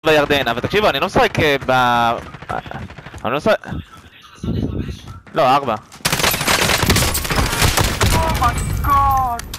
בירדן, אבל תקשיבו, אני לא משחק אני לא משחק... לא, 4. Oh my god!